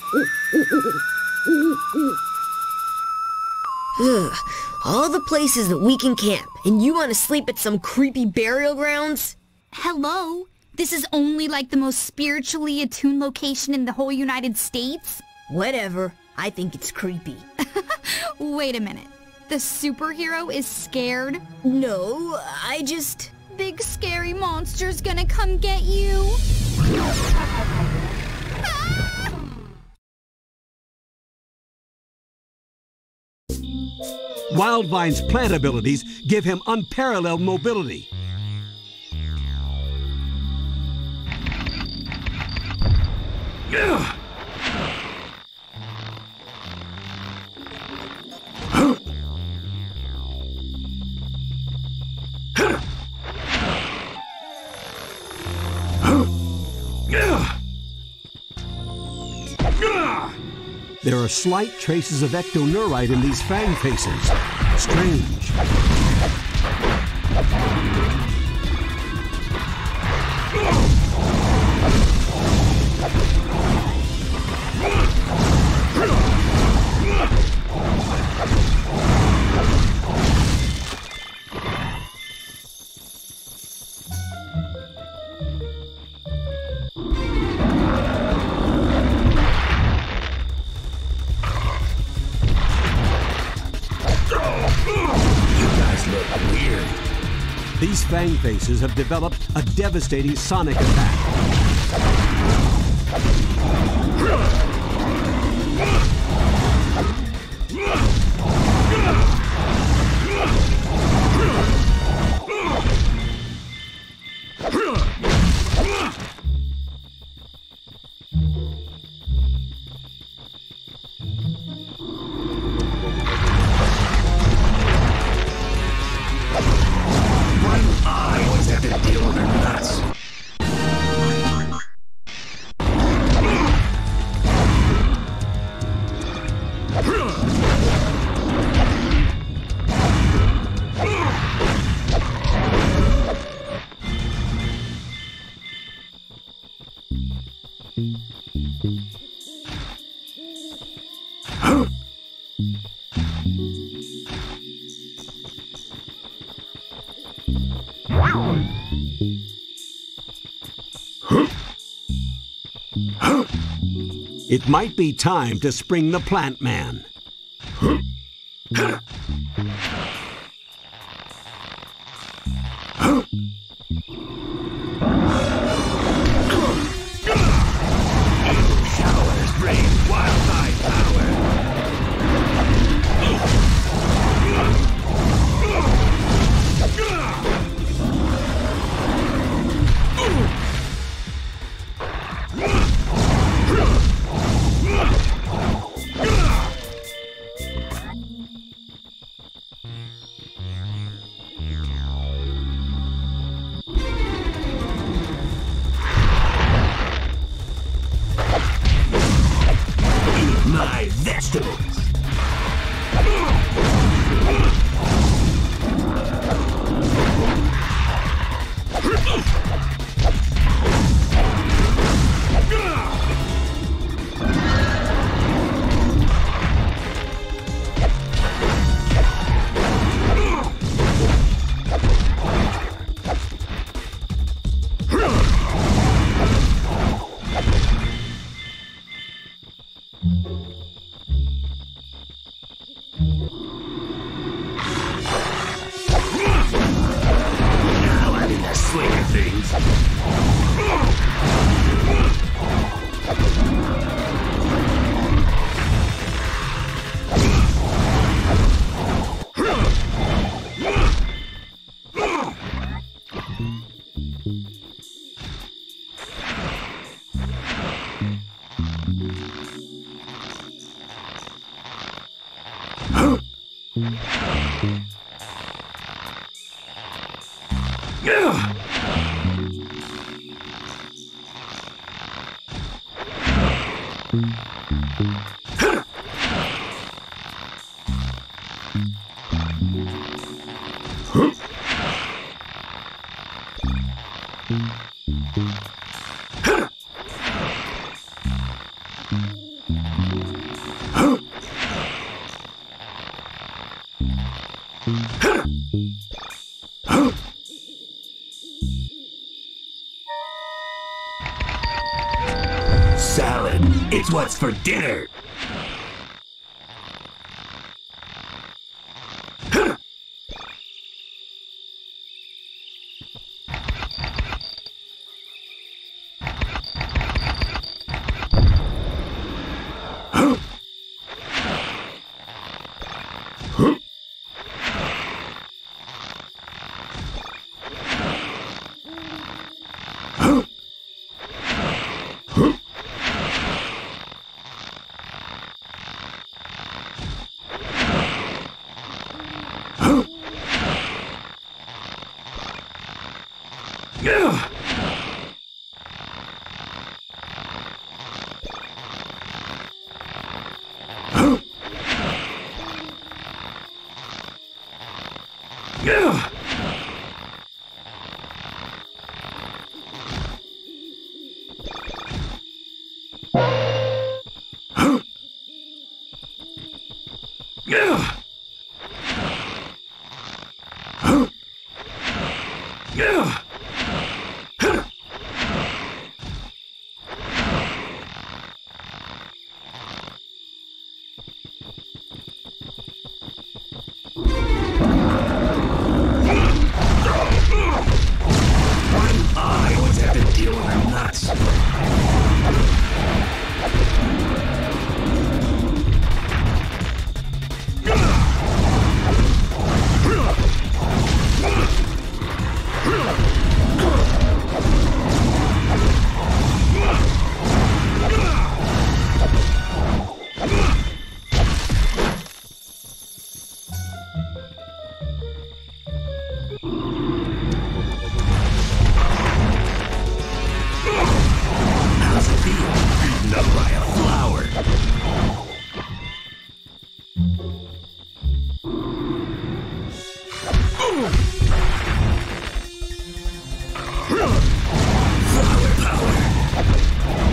Ugh, all the places that we can camp, and you want to sleep at some creepy burial grounds? Hello? This is only like the most spiritually attuned location in the whole United States? Whatever. I think it's creepy. Wait a minute. The superhero is scared? No, Big scary monster's gonna come get you? Wildvine's plant abilities give him unparalleled mobility. There are slight traces of ectoneurite in these fang faces. Strange. These fang faces have developed a devastating sonic attack. It might be time to spring the Plant Man. Showers bring wildlife power. My vegetables! Swing of things. salad. It's what's for dinner. I always have to deal with her nuts. How's it feel? Beaten up by a flower. Flower power.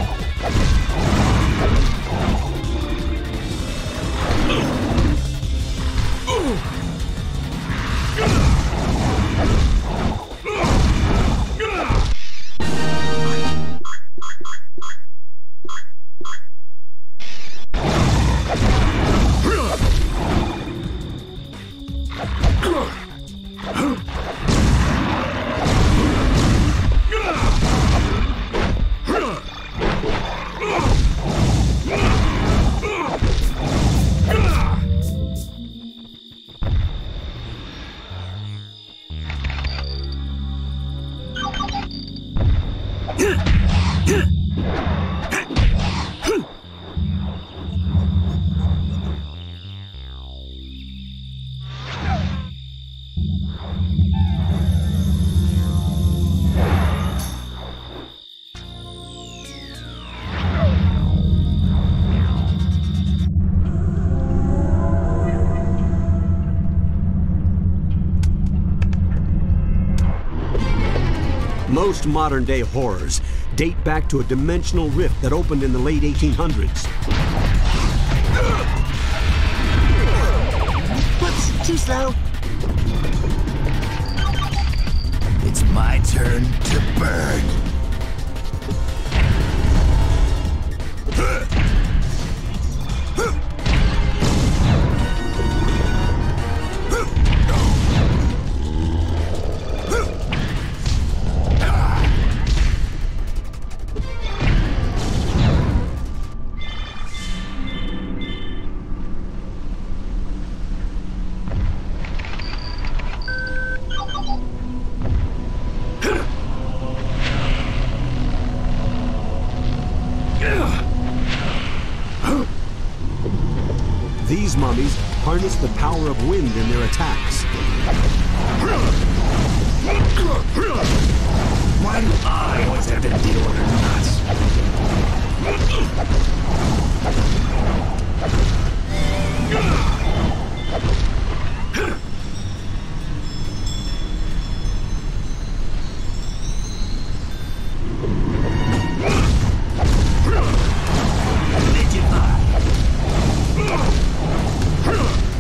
Most modern-day horrors date back to a dimensional rift that opened in the late 1800s. Whoops, too slow. It's my turn to burn. These mummies harness the power of wind in their attacks. Why do I always have to deal with her nuts?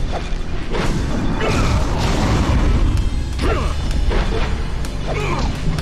Digify.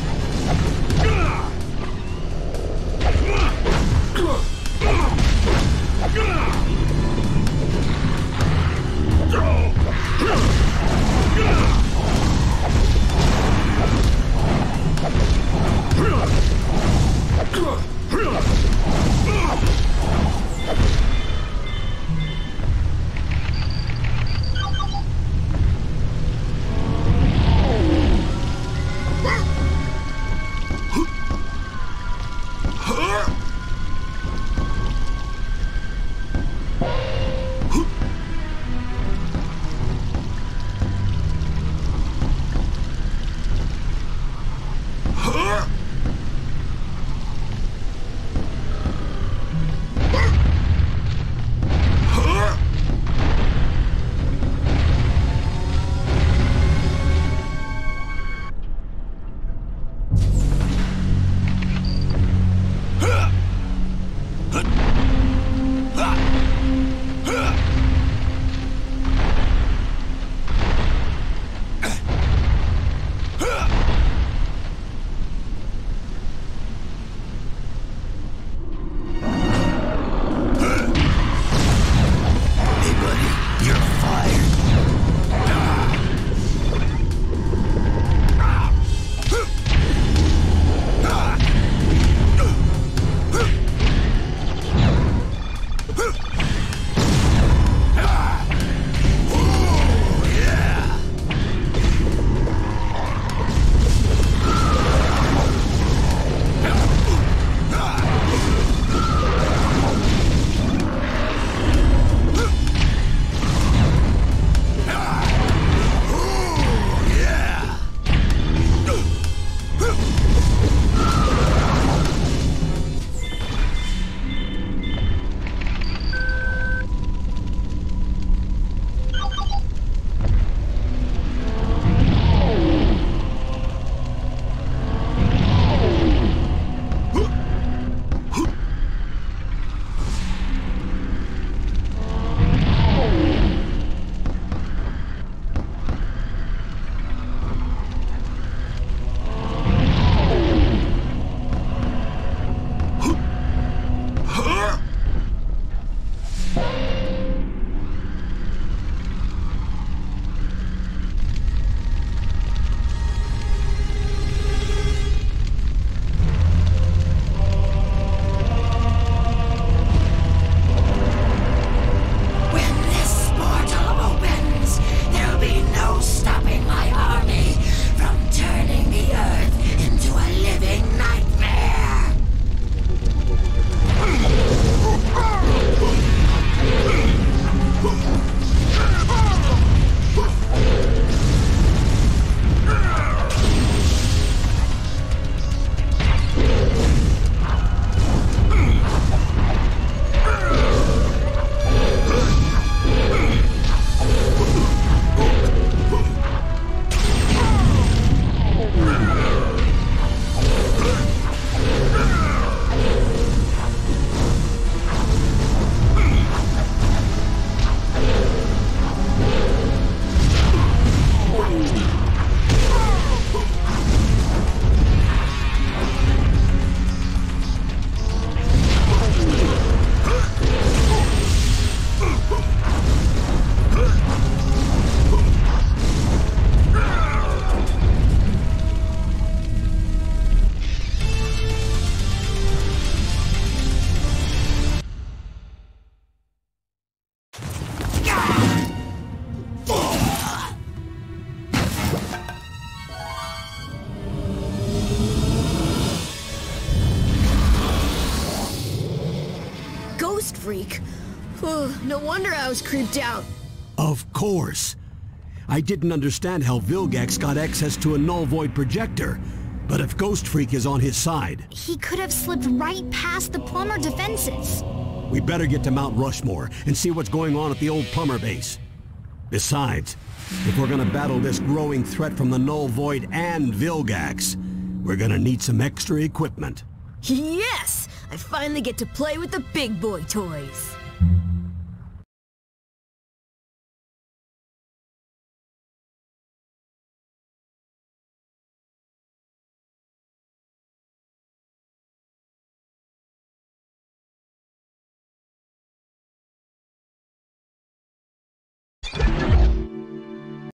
freak. No wonder I was creeped out. Of course. I didn't understand how Vilgax got access to a null void projector. But if Ghost Freak is on his side... He could have slipped right past the plumber defenses. We better get to Mount Rushmore and see what's going on at the old plumber base. Besides, if we're gonna battle this growing threat from the null void and Vilgax, we're gonna need some extra equipment. Yes! I finally get to play with the big boy toys.